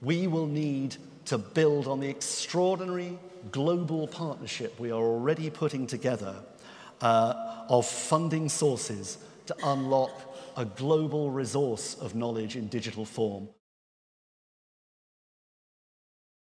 we will need to build on the extraordinary global partnership we are already putting together of funding sources to unlock a global resource of knowledge in digital form.